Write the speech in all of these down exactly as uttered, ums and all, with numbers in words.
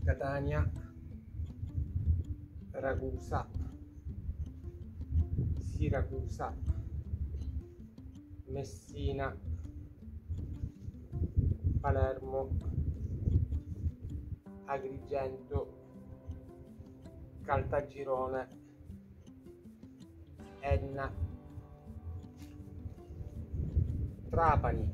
Catania, Ragusa, Siracusa, Messina, Palermo, Agrigento, Caltagirone, Enna, Trapani,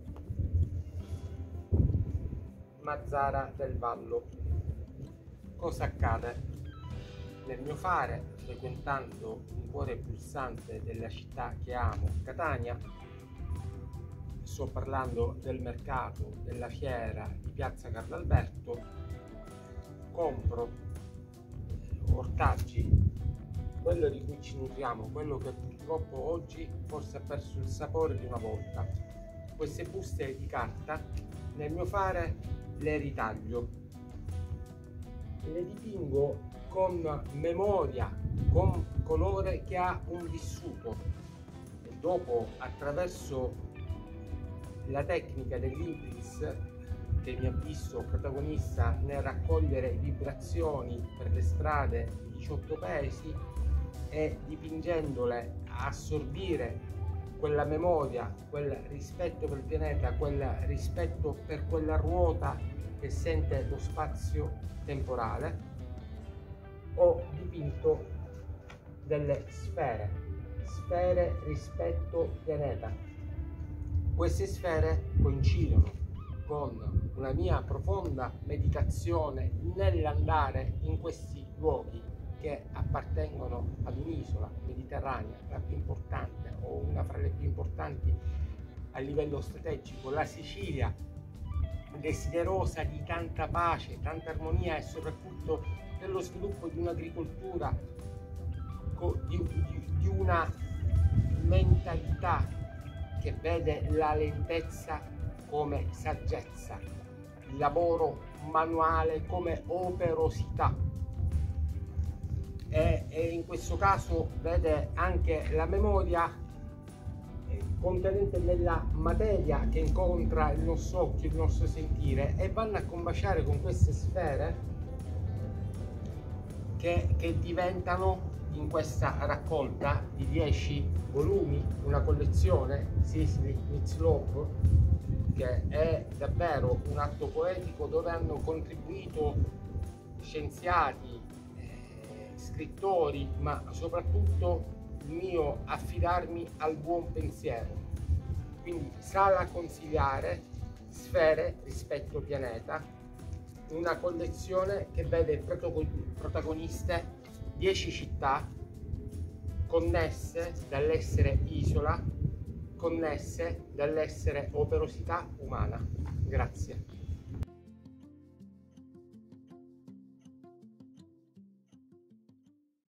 Mazzara del Vallo. Cosa accade? Nel mio fare, frequentando un cuore pulsante della città che amo, Catania, sto parlando del mercato, della fiera di Piazza Carlo Alberto, compro ortaggi, quello di cui ci nutriamo, quello che purtroppo oggi forse ha perso il sapore di una volta. Queste buste di carta, nel mio fare, le ritaglio, le dipingo con memoria, con colore che ha un vissuto, e dopo, attraverso la tecnica dell'imprints, che mi ha visto protagonista nel raccogliere vibrazioni per le strade di diciotto paesi, e dipingendole a assorbire quella memoria, quel rispetto per il pianeta, quel rispetto per quella ruota che sente lo spazio temporale, ho dipinto delle sfere, sfere rispetto pianeta. Queste sfere coincidono con una mia profonda meditazione nell'andare in questi luoghi che appartengono ad un'isola mediterranea, la più importante o una fra le più importanti a livello strategico, la Sicilia, desiderosa di tanta pace, tanta armonia e soprattutto dello sviluppo di un'agricoltura, di, di, di una mentalità che vede la lentezza come saggezza, il lavoro manuale come operosità, e, e in questo caso vede anche la memoria eh, contenente nella materia che incontra il nostro occhio, il nostro sentire, e vanno a combaciare con queste sfere che, che diventano, in questa raccolta di dieci volumi, una collezione Sisley Meets Love, che è davvero un atto poetico dove hanno contribuito scienziati, eh, scrittori, ma soprattutto il mio affidarmi al buon pensiero. Quindi sala a consigliare, sfere rispetto pianeta, una collezione che vede protagoniste dieci città connesse dall'essere isola, connesse dall'essere operosità umana. Grazie.